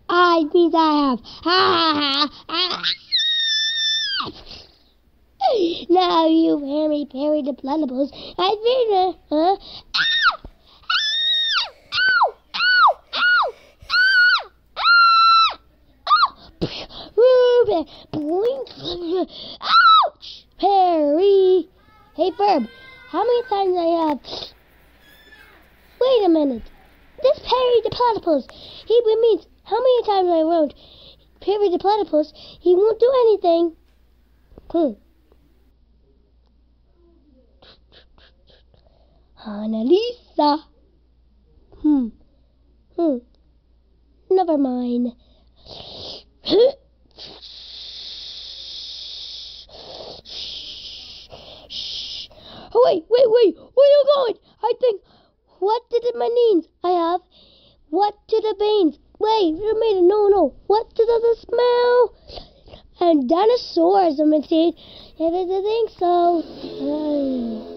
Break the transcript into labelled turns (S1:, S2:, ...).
S1: I means I have. Ha ha ha. Now you Harry Perry the Platypus. I mean, huh? Boink. Ouch! Perry. Hey, Ferb, how many times I have... Wait a minute. This Perry the Platypus, he means how many times I wrote Perry the Platypus, he won't do anything. Annalisa. Never mind. Oh, wait, where are you going? I think, what did my names? I have, what to the beans? Wait, no, what to the smell? And dinosaurs, I'm saying, if I think so.